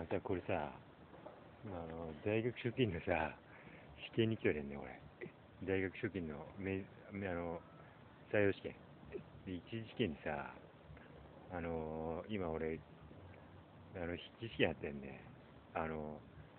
さ、これさ、大学初期のさ、試験に来てるんね、俺。大学初期の採用試験。で、一次試験にさ、今俺、筆記試験やってんね。あの、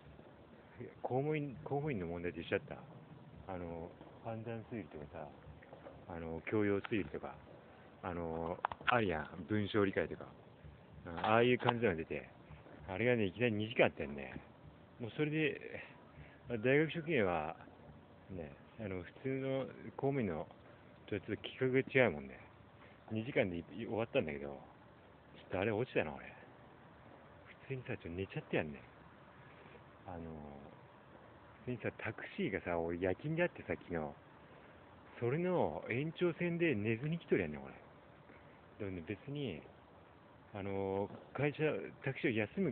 公務員の問題と一緒だった。判断推理とかさ、教養推理とか、あるやん、文章理解とか。ああいう感じのが出て、あれがね、いきなり2時間あったんね。もうそれで、大学初期は、ね、普通の公務員のとちょっと企画が違うもんね。2時間で終わったんだけど、ちょっとあれ落ちたな、俺。普通にさ、ちょっと寝ちゃってやんね。あの、普通にさ、タクシーがさ、俺夜勤であってさ、昨日。それの延長線で寝ずに来とるやんね、俺。でもね、別に、会社、タクシーを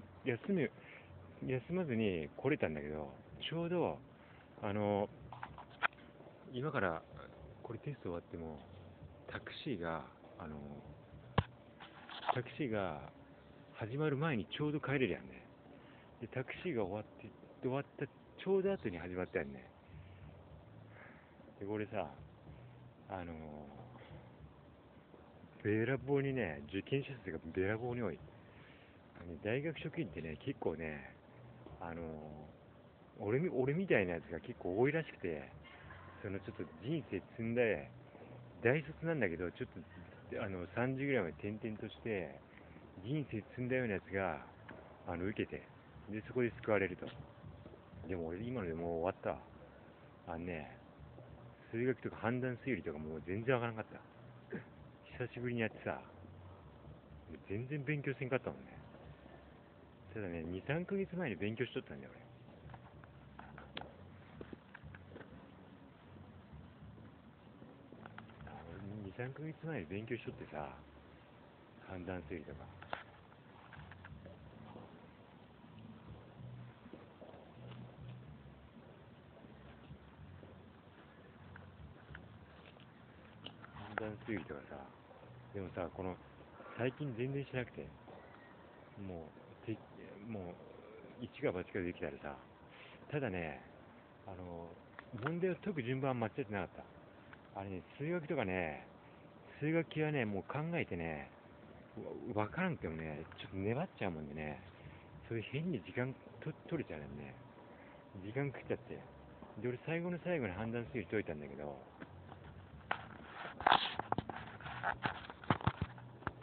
休まずに来れたんだけど、ちょうど、あの、今からこれテスト終わっても、タクシーが、あの、タクシーが始まる前にちょうど帰れるやんね。で、タクシーが終わったちょうど後に始まったやんね。で、これさ、あの、べらぼうにね、受験者数がべらぼうに多い。大学職員ってね、結構ね、あの、俺みたいなやつが結構多いらしくて、ちょっと人生積んで、大卒なんだけど、ちょっと3時ぐらいまで転々として、人生積んだようなやつが受けて、で、そこで救われると。でも俺、今のでもう終わったわ。数学とか判断推理とかもう全然わからなかった。久しぶりにやってさ、全然勉強せんかったもんね。ただね、2、3ヶ月前に勉強しとったんだよ、俺。2、3ヶ月前に勉強しとってさ、判断推理とか。判断推理とかさ、でもさ、最近全然しなくて、ももう、一か八かできたらさ、ただね、問題を解く順番は間違ってなかった。あれね、数学とかね、数学系はね、もう考えてね、わからんけどね、ちょっと粘っちゃうもんでね、そういう変に時間取れちゃうよね。時間食っちゃって。で、俺最後の最後に判断推理解いたんだけど、